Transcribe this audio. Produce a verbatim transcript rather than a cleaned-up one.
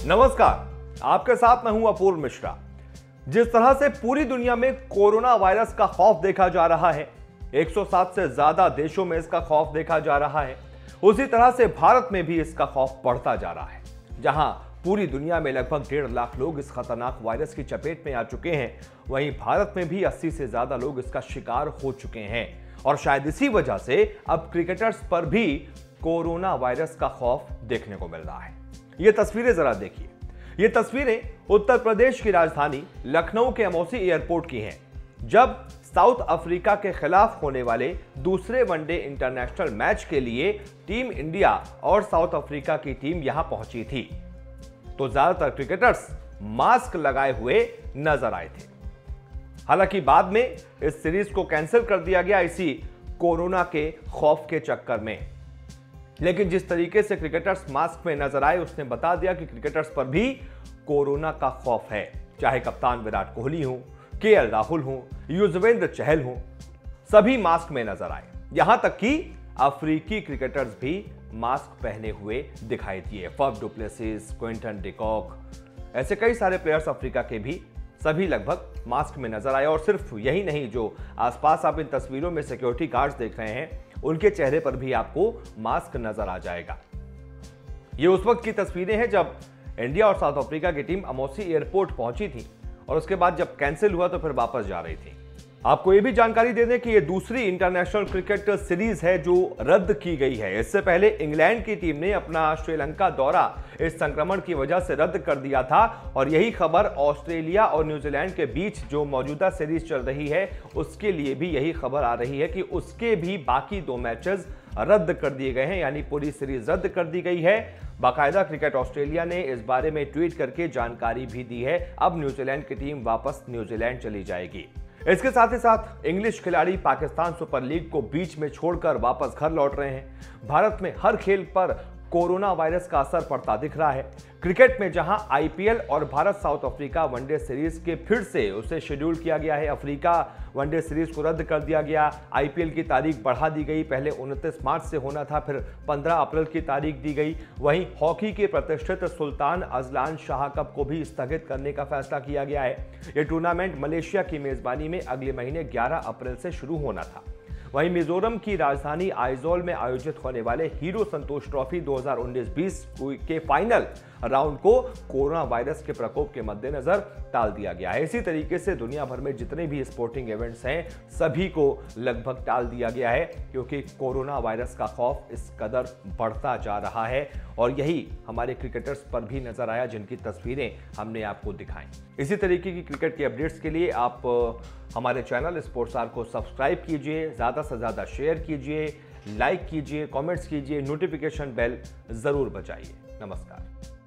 नमस्कार, आपके साथ मैं हूं अपूर्व मिश्रा। जिस तरह से पूरी दुनिया में कोरोना वायरस का खौफ देखा जा रहा है, एक सौ सात से ज्यादा देशों में इसका खौफ देखा जा रहा है, उसी तरह से भारत में भी इसका खौफ बढ़ता जा रहा है। जहां पूरी दुनिया में लगभग डेढ़ लाख लोग इस खतरनाक वायरस की चपेट में आ चुके हैं, वहीं भारत में भी अस्सी से ज्यादा लोग इसका शिकार हो चुके हैं। और शायद इसी वजह से अब क्रिकेटर्स पर भी कोरोना वायरस का खौफ देखने को मिल रहा है। ये तस्वीरें जरा देखिए। ये तस्वीरें उत्तर प्रदेश की राजधानी लखनऊ के अमौसी एयरपोर्ट की हैं, जब साउथ अफ्रीका के खिलाफ होने वाले दूसरे वनडे इंटरनेशनल मैच के लिए टीम इंडिया और साउथ अफ्रीका की टीम यहां पहुंची थी, तो ज्यादातर क्रिकेटर्स मास्क लगाए हुए नजर आए थे। हालांकि बाद में इस सीरीज को कैंसिल कर दिया गया इसी कोरोना के खौफ के चक्कर में। लेकिन जिस तरीके से क्रिकेटर्स मास्क में नजर आए, उसने बता दिया कि क्रिकेटर्स पर भी कोरोना का खौफ है। चाहे कप्तान विराट कोहली हो, के एल राहुल हो, युजवेंद्र चहल हो, सभी मास्क में नजर आए। यहां तक कि अफ्रीकी क्रिकेटर्स भी मास्क पहने हुए दिखाई दिए। फफ डुप्लेसिस, क्विंटन डिकॉक, ऐसे कई सारे प्लेयर्स अफ्रीका के भी सभी लगभग मास्क में नजर आए। और सिर्फ यही नहीं, जो आसपास आप इन तस्वीरों में सिक्योरिटी गार्ड्स देख रहे हैं, उनके चेहरे पर भी आपको मास्क नजर आ जाएगा। ये उस वक्त की तस्वीरें हैं जब इंडिया और साउथ अफ्रीका की टीम अमौसी एयरपोर्ट पहुंची थी और उसके बाद जब कैंसिल हुआ तो फिर वापस जा रही थी। आपको यह भी जानकारी दे दें कि यह दूसरी इंटरनेशनल क्रिकेट सीरीज है जो रद्द की गई है। इससे पहले इंग्लैंड की टीम ने अपना श्रीलंका दौरा इस संक्रमण की वजह से रद्द कर दिया था और यही खबर ऑस्ट्रेलिया और न्यूजीलैंड के बीच जो मौजूदा सीरीज चल रही है उसके लिए भी यही खबर आ रही है कि उसके भी बाकी दो मैचेस रद्द कर दिए गए हैं, यानी पूरी सीरीज रद्द कर दी गई है। बाकायदा क्रिकेट ऑस्ट्रेलिया ने इस बारे में ट्वीट करके जानकारी भी दी है। अब न्यूजीलैंड की टीम वापस न्यूजीलैंड चली जाएगी। इसके साथ ही साथ इंग्लिश खिलाड़ी पाकिस्तान सुपर लीग को बीच में छोड़कर वापस घर लौट रहे हैं। भारत में हर खेल पर कोरोना वायरस का असर पड़ता दिख रहा है। क्रिकेट में जहां आईपीएल और Bharat South Africa one day series के फिर से उसे शेड्यूल किया गया है, अफ्रीका वनडे सीरीज को रद्द कर दिया गया, आईपीएल की तारीख बढ़ा दी गई। पहले उनतीस मार्च से होना था, फिर पंद्रह अप्रैल की तारीख दी गई। वहीं हॉकी के प्रतिष्ठित सुल्तान अजलान शाह कप को भी स्थगित करने का फैसला किया गया है। यह टूर्नामेंट मलेशिया की मेजबानी में अगले महीने ग्यारह अप्रैल से शुरू होना था। वहीं मिजोरम की राजधानी आइजोल में आयोजित होने वाले हीरो संतोष ट्रॉफी दो हज़ार उन्नीस बीस के फाइनल राउंड को कोरोना वायरस के प्रकोप के मद्देनजर टाल दिया गया है। इसी तरीके से दुनिया भर में जितने भी स्पोर्टिंग इवेंट्स हैं सभी को लगभग टाल दिया गया है, क्योंकि कोरोना वायरस का खौफ इस कदर बढ़ता जा रहा है। और यही हमारे क्रिकेटर्स पर भी नजर आया, जिनकी तस्वीरें हमने आपको दिखाई। इसी तरीके की क्रिकेट की अपडेट्स के लिए आप हमारे चैनल स्पोर्ट्सआर को सब्सक्राइब कीजिए, ज्यादा से ज्यादा शेयर कीजिए, लाइक कीजिए, कमेंट्स कीजिए, नोटिफिकेशन बेल जरूर बजाइए। नमस्कार।